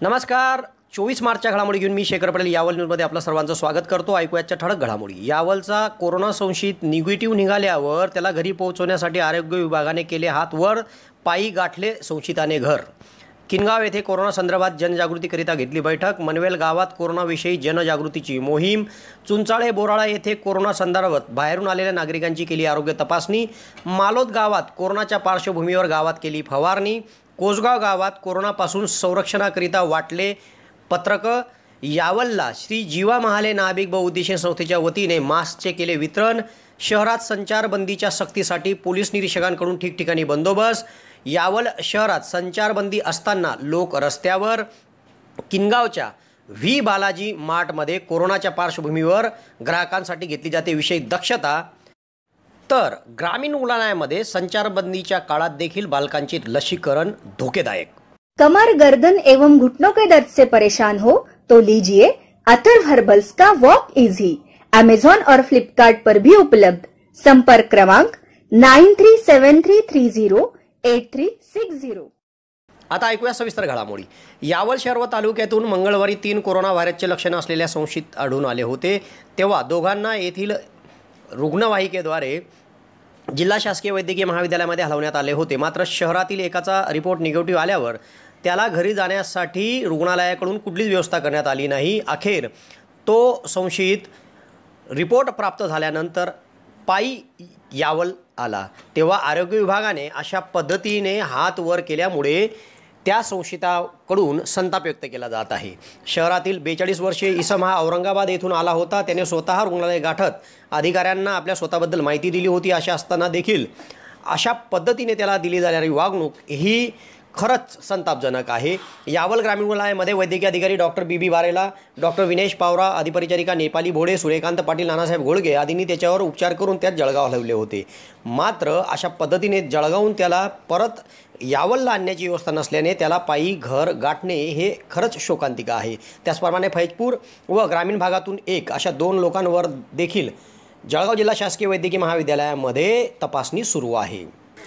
नमस्कार. 24 मार्चच्या घडामोडी घेऊन मी शेखर पटेल यावल न्यूजमध्ये आपलं सर्वांचं स्वागत करतो. ऐकूयाच्या ठळक घडामोडी. यावलचा कोरोना संशयित निगेटिव्ह निघाल्यावर त्याला घरी पोहोचवण्यासाठी आरोग्य विभागाने केले हात वर, पायी गाठले संशयिताने घर. किनगाव येथे कोरोना संदर्भात जनजागृतीकरिता घेतली बैठक. मनवेल गावात कोरोनाविषयी जनजागृतीची मोहीम. चुंचाळे बोराळा येथे कोरोना संदर्भात बाहेरून आलेल्या नागरिकांची केली आरोग्य तपासणी. मालोद गावात कोरोनाच्या पार्श्वभूमीवर गावात केली फवारणी. कोसगाव गावात कोरोनापासून संरक्षणाकरिता वाटले पत्रक. यावलला श्री जीवा महाले नाभिक बहुउद्देशीय संस्थेच्या वतीने मास्कचे केले वितरण. शहरात संचारबंदीच्या सक्तीसाठी पोलीस निरीक्षकांकडून ठिकठिकाणी बंदोबस्त. यावल शहरात संचारबंदी असताना लोक रस्त्यावर. किनगावच्या व्ही बालाजी मार्टमध्ये कोरोनाच्या पार्श्वभूमीवर ग्राहकांसाठी घेतली जाते विशेष दक्षता. तर ग्रामीण रुग्णालयामध्ये संचारबंदीच्या काळात देखील बालकांचे लसीकरण धोकेदायक. कमर, गर्दन एवं घुटनों के दर्द से परेशान हो तो लीजिए अथर्व हर्बल्स का वॉक इजी. अमेजॉन और फ्लिपकार्ट पर भी उपलब्ध. संपर्क क्रमांक 9373308360. आता ऐकूया सविस्तर घडामोडी. यावल शहर व तालुक्यातून मंगळवारी 3 कोरोना व्हायरसचे लक्षण असलेल्या संशयित आढळून आले होते. तेव्हा दोघांना येथील रुग्णवाहिकेद्वारे जिल्हा शासकीय वैद्यकीय महाविद्यालयामध्ये हलवण्यात आले होते. मात्र शहरातील एकाचा रिपोर्ट निगेटिव्ह आल्यावर त्याला घरी जाण्यासाठी रुग्णालयाकडून कुठलीच व्यवस्था करण्यात आली नाही. अखेर तो संशयित रिपोर्ट प्राप्त झाल्यानंतर पायी यावल आला. तेव्हा आरोग्य विभागाने अशा पद्धतीने हात वर केल्यामुळे त्या संशयिताकडून संताप व्यक्त केला जात आहे. शहरातील 42 वर्षीय इसम हा औरंगाबाद येथून आला होता. त्याने स्वतः रुग्णालय गाठत अधिकाऱ्यांना आपल्या स्वतःबद्दल माहिती दिली होती. अशा असताना देखील अशा पद्धतीने त्याला दिली जाणारी वागणूक ही खरंच संतापजनक आहे. यावल ग्रामीण रुग्णालयामध्ये वैद्यकीय अधिकारी doctor B Barela, doctor Vinesh Pawra, अधिपरिचारिका नेपाली भोडे, सूर्यकांत पाटील, नानासाहेब घोळगे आदींनी त्याच्यावर उपचार करून त्यात जळगाव हलवले होते. मात्र अशा पद्धतीने जळगावून त्याला परत यावलला आणण्याची व्यवस्था नसल्याने त्याला पायी घर गाठणे हे खरंच शोकांतिका आहे. त्याचप्रमाणे फैजपूर व ग्रामीण भागातून अशा 2 लोकांवर देखील जळगाव जिल्हा शासकीय वैद्यकीय महाविद्यालयामध्ये तपासणी सुरू आहे.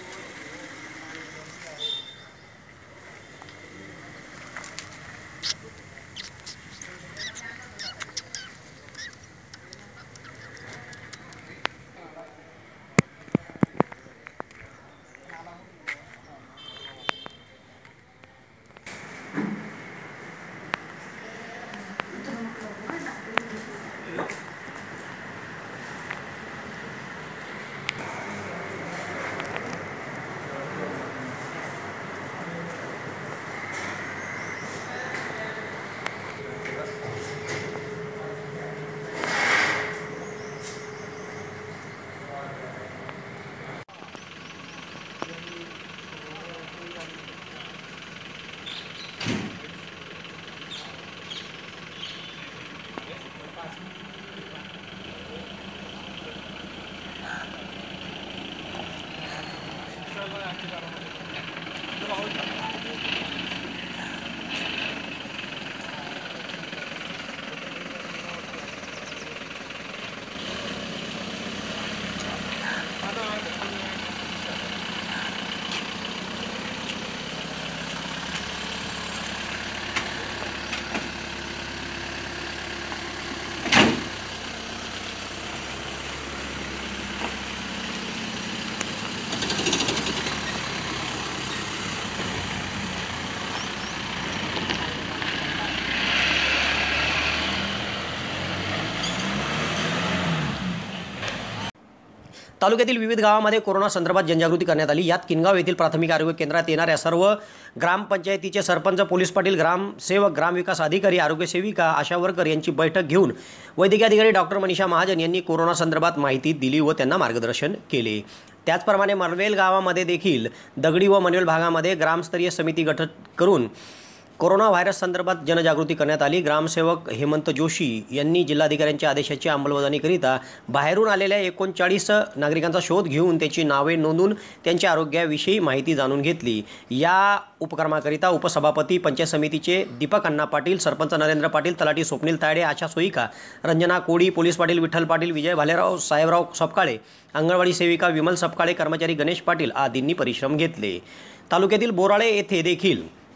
तालुक्यातील विविध गावांमध्ये कोरोना संदर्भात जनजागृती करण्यात आली. यात किनगाव येथील प्राथमिक आरोग्य केंद्रात येणाऱ्या सर्व ग्रामपंचायतीचे सरपंच, पोलीस पाटील, ग्रामसेवक, ग्रामविकास अधिकारी, आरोग्य सेविका, आशा वर्कर यांची बैठक घेऊन वैद्यकीय अधिकारी डॉक्टर मनीषा महाजन यांनी कोरोना संदर्भात माहिती दिली व त्यांना मार्गदर्शन केले. त्याचप्रमाणे मनवेल गावामध्ये देखील दगडी व मनवेल भागामध्ये ग्रामस्तरीय समिती गठीत करून कोरोना व्हायरस संदर्भात जनजागृती करण्यात आली. ग्रामसेवक हेमंत जोशी यांनी जिल्हाधिकाऱ्यांच्या आदेशाची अंमलबजावणीकरिता बाहेरून आलेल्या 39 नागरिकांचा शोध घेऊन त्याची नावे नोंदून त्यांच्या आरोग्याविषयी माहिती जाणून घेतली. या उपक्रमाकरिता उपसभापती पंचायत समितीचे दीपक अण्णा पाटील, सरपंच नरेंद्र पाटील, तलाठी स्वप्नील तायडे, आशा सोयिका रंजना कोडी, पोलीस पाटील विठ्ठल पाटील, विजय भालेराव, साहेबराव सपकाळे, अंगणवाडी सेविका विमल सपकाळे, कर्मचारी गणेश पाटील आदींनी परिश्रम घेतले. तालुक्यातील बोराळे येथे देखील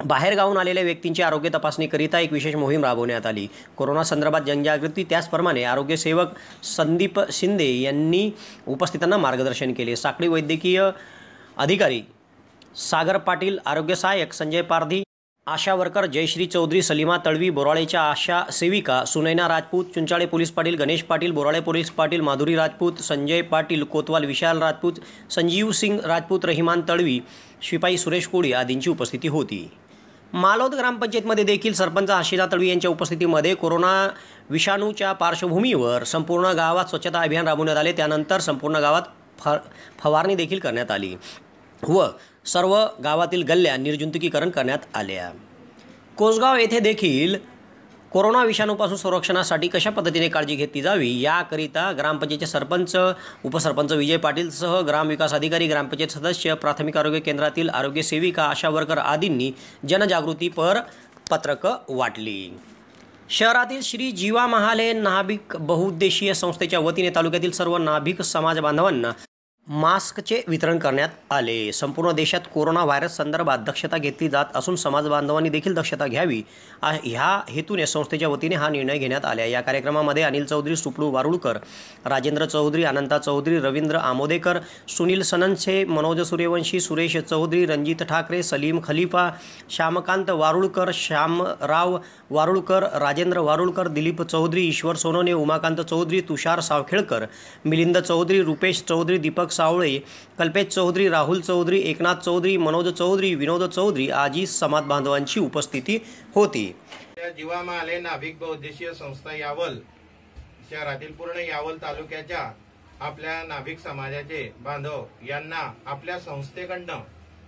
बाहेरगावून आलेल्या व्यक्तींची आरोग्य तपासणीकरिता एक विशेष मोहीम राबवण्यात आली. कोरोना संदर्भात जनजागृती त्याचप्रमाणे आरोग्यसेवक संदीप शिंदे यांनी उपस्थितांना मार्गदर्शन केले. साखळी वैद्यकीय अधिकारी सागर पाटील, आरोग्य सहाय्यक संजय पारधी, आशा वर्कर जयश्री चौधरी, सलीमा तळवी, बोराळेच्या आशा सेविका सुनैना राजपूत, चुंचाळे पोलीस पाटील गणेश पाटील, बोराळे पोलीस पाटील माधुरी राजपूत, संजय पाटील कोतवाल, विशाल राजपूत, संजीव सिंग राजपूत, रहिमान तळवी, शिपाई सुरेश कोळी आदींची उपस्थिती होती. मालौद ग्रामपंचायतमध्ये देखील सरपंच हर्षिता तळवी यांच्या उपस्थितीमध्ये कोरोना विषाणूच्या पार्श्वभूमीवर संपूर्ण गावात स्वच्छता अभियान राबवण्यात आले. त्यानंतर संपूर्ण गावात फवारणी देखील करण्यात आली व सर्व गावातील गल्ल्या निर्जंतुकीकरण करण्यात आल्या. कोसगाव येथे देखील कोरोना विषाणूपासून संरक्षणासाठी कशा पद्धतीने काळजी घेतली जावी याकरिता ग्रामपंचायतचे सरपंच, उपसरपंच विजय पाटीलसह ग्रामविकास अधिकारी, ग्रामपंचायत सदस्य, प्राथमिक आरोग्य केंद्रातील आरोग्य सेविका, आशा वर्कर आदींनी जनजागृतीपर पत्रकं वाटली. शहरातील श्री जीवा महाले नाभिक बहुउद्देशीय संस्थेच्या वतीने तालुक्यातील सर्व नाभिक समाज बांधवांना मास्कचे वितरण करण्यात आले. संपूर्ण देशात कोरोना व्हायरस संदर्भात दक्षता घेतली जात असून समाज बांधवांनी देखील दक्षता घ्यावी ह्या हेतूने संस्थेच्या वतीने हा निर्णय घेण्यात आला. या कार्यक्रमामध्ये अनिल चौधरी, सुपलू वारुळकर, राजेंद्र चौधरी, अनंता चौधरी, रवींद्र आमोदेकर, सुनील सननसे, मनोज सूर्यवंशी, सुरेश चौधरी, रणजित ठाकरे, सलीम खलिफा, श्यामकांत वारुळकर, श्यामराव वारुळकर, राजेंद्र वारुळकर, दिलीप चौधरी, ईश्वर सोनोने, उमाकांत चौधरी, तुषार सावखेळकर, मिलिंद चौधरी, रुपेश चौधरी, दीपक सावळे, कल्पेश चौधरी, राहुल चौधरी, एकनाथ चौधरी, मनोज चौधरी, विनोद चौधरी आदी समाज बांधवांची उपस्थिती होती. जीवा महाले नाभिक बहुउद्देशीय संस्था यावल शहरातील पूर्ण यावल तालुक्याच्या आपल्या नाभिक समाजाचे बांधव यांना आपल्या संस्थेकडनं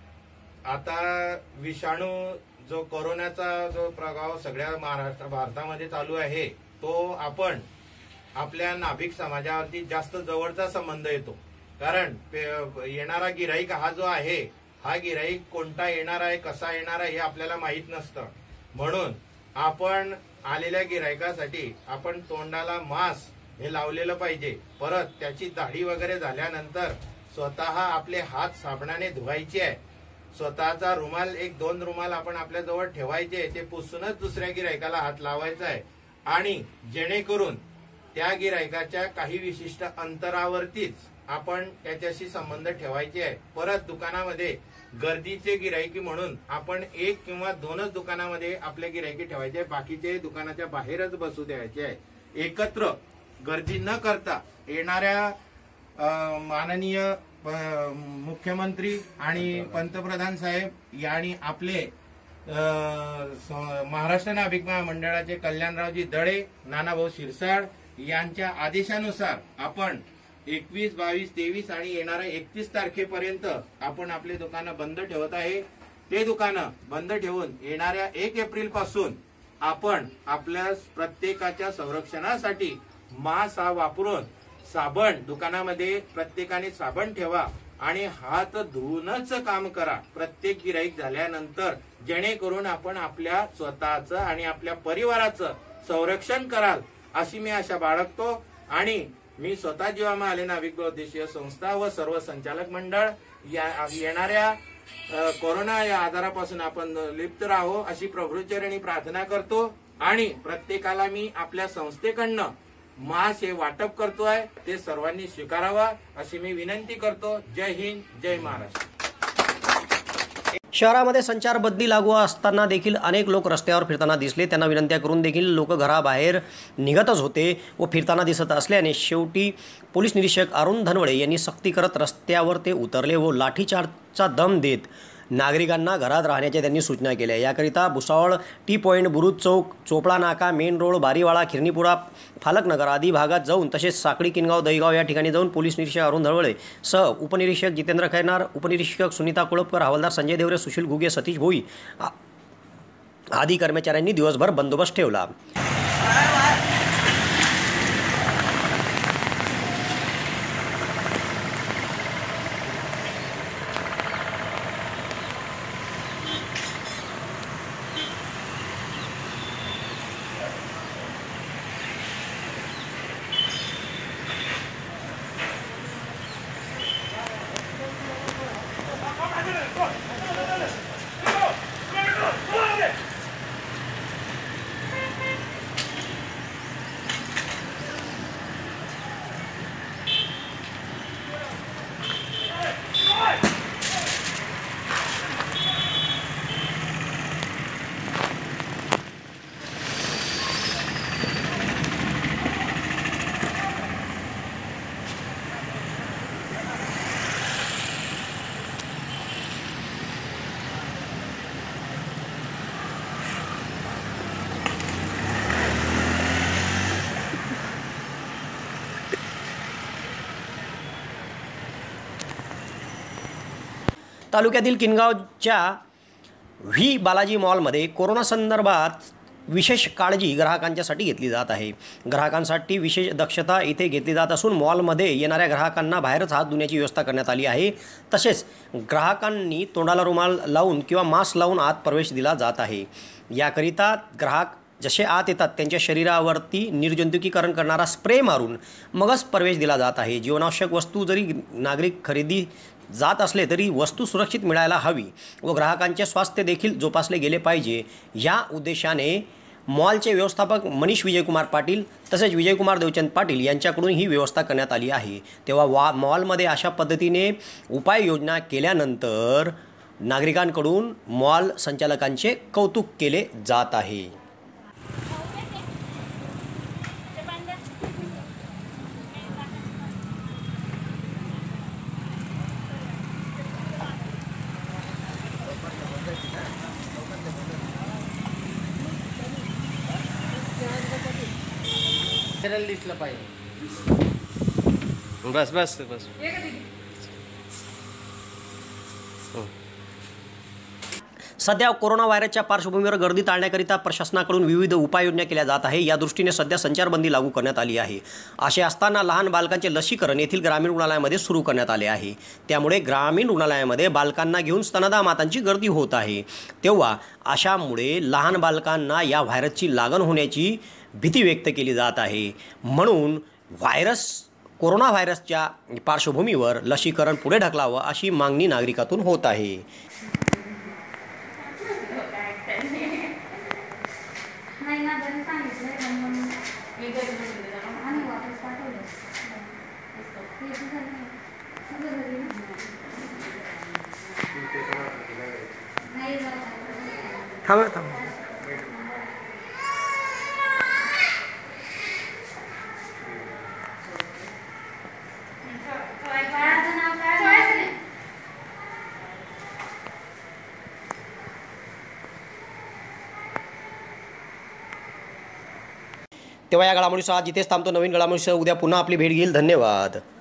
आता विषाणू जो कोरोनाचा जो प्रभाव सगळ्या भारतामध्ये चालू आहे तो आपण आपल्या नाभिक समाजावरती जास्त जवळचा संबंध येतो. कारण येणारा गिराईक हा जो आहे हा गिराईक कोणता येणार आहे, कसा येणार आहे हे आपल्याला माहित नसतं. म्हणून आपण आलेल्या गिराईकासाठी आपण तोंडाला मास्क हे लावलेलं पाहिजे. परत त्याची दाढी वगैरे झाल्यानंतर स्वतः आपले हात साबणाने धुवायचे आहे. स्वतःचा रुमाल 1-2 रुमाल आपण आपल्या जवळ ठेवायचे, ते पुसूनच दुसऱ्या गिराईकाला हात लावायचा आहे. आणि जेणेकरून त्या गिराईकाच्या काही विशिष्ट अंतरावरतीच आपण त्याच्याशी संबंध ठेवायचे आहे. परत दुकानामध्ये गर्दीचे गिराईकी म्हणून आपण 1 किंवा 2च दुकानामध्ये आपले गिराईकी ठेवायचे, बाकीचे दुकानाच्या बाहेरच बसू द्यायचे आहे. एकत्र गर्दी न करता येणाऱ्या माननीय मुख्यमंत्री आणि पंतप्रधान साहेब यांनी आपले महाराष्ट्र नाभिक महामंडळाचे कल्याणरावजी दळे, नानाभाऊ शिरसाळ यांच्या आदेशानुसार आपण 21, 22, 23 आणि येणाऱ्या 31 तारखेपर्यंत आपण आपले दुकानं बंद ठेवत आहे. ते दुकानं बंद ठेवून येणाऱ्या 1 एप्रिल पासून आपण आपल्या प्रत्येकाच्या संरक्षणासाठी मास्क हा वापरून साबण दुकानामध्ये प्रत्येकाने साबण ठेवा आणि हात धुवूनच काम करा प्रत्येक गिराईक झाल्यानंतर, जेणेकरून आपण आपल्या स्वतःचं आणि आपल्या परिवाराचं संरक्षण कराल अशी मी आशा बाळगतो. आणि मी स्वतः जीवा महाले नाभिक बहुउद्देशीय संस्था व सर्व संचालक मंडळ येणाऱ्या कोरोना या आजारापासून आपण लिप्त राहो अशी प्रभूचरणी प्रार्थना करतो. आणि प्रत्येकाला मी आपल्या संस्थेकडनं मास्क हे वाटप करतोय, ते सर्वांनी स्वीकारावा अशी मी विनंती करतो. जय हिंद, जय महाराष्ट्र. शहरामध्ये संचारबंदी लागू असताना देखील अनेक लोक रस्त्यावर फिरताना दिसले. त्यांना विनंत्या करून देखील लोक घराबाहेर निघतच होते व फिरताना दिसत असल्याने शेवटी पोलीस निरीक्षक अरुण धनवळे यांनी सक्ती करत रस्त्यावर ते उतरले व लाठीचार्जचा दम देत नागरिकांना घरात राहण्याच्या त्यांनी सूचना केल्या. याकरिता भुसावळ, टी पॉईंट, बुरुज चौक, चोपडा नाका, मेन रोड, बारीवाडा, खिरनीपुरा, फालकनगर आदी भागात जाऊन तसेच साखळी, किनगाव, दहीगाव या ठिकाणी जाऊन पोलीस निरीक्षक अरुण धनवळे सह उपनिरीक्षक जितेंद्र खैरनार, उपनिरीक्षक सुनीता कोळपकर, हवालदार संजय देवरे, सुशील घुगे, सतीश भोई आदी कर्मचाऱ्यांनी दिवसभर बंदोबस्त ठेवला. तालुक्यातील किनगावच्या व्ही बालाजी मॉलमध्ये कोरोना संदर्भात विशेष काळजी ग्राहकांच्यासाठी घेतली जात आहे। ग्राहकांसाठी विशेष दक्षता इथे घेतली जात असून मॉलमध्ये येणाऱ्या ग्राहकांना बाहेरच हात धुण्याची व्यवस्था करण्यात आली आहे। तसेच ग्राहकांनी तोंडाला रुमाल लावून किंवा मास्क लावून आत प्रवेश दिला जात आहे। याकरिता ग्राहक जसे आत येतात त्यांच्या शरीरावरती निर्जंतुकीकरण करणारा स्प्रे मारून मगच प्रवेश दिला जात आहे। जीवनावश्यक वस्तू जरी नागरिक खरेदी जात असले तरी वस्तू सुरक्षित मिळायला हवी व ग्राहकांचे स्वास्थ्य देखील जोपासले गेले पाहिजे या उद्देशाने मॉलचे व्यवस्थापक मनीष विजयकुमार पाटील तसेच विजयकुमार देवचंद पाटील यांच्याकडून ही व्यवस्था करण्यात आली आहे। तेव्हा मॉलमध्ये अशा पद्धतीने उपाययोजना केल्यानंतर नागरिकांकडून मॉल संचालकांचे कौतुक केले जात आहे। दिसलं पाहिजे। बस बस बस सध्या कोरोना व्हायरसच्या पार्श्वभूमीवर गर्दी टाळण्याकरिता प्रशासनाकडून विविध उपाययोजना केल्या जात आहे। या दृष्टीने सध्या संचारबंदी लागू करण्यात आली आहे। असे असताना लहान बालकांचे लसीकरण येथील ग्रामीण रुग्णालयामध्ये सुरू करण्यात आले आहे। त्यामुळे ग्रामीण रुग्णालयामध्ये बालकांना घेऊन स्तनदा मातांची गर्दी होत आहे। तेव्हा अशामुळे लहान बालकांना या व्हायरसची लागण होण्याची भीती व्यक्त केली जात आहे। म्हणून कोरोना व्हायरसच्या पार्श्वभूमीवर लसीकरण पुढे ढकलावं अशी मागणी नागरिकातून होत आहे। थांबा थांबा तेव्हा या घडामोडीसह आज इथेच थांबतो। नवीन घडामोडीसह उद्या पुन्हा आपली भेट घेईल। धन्यवाद।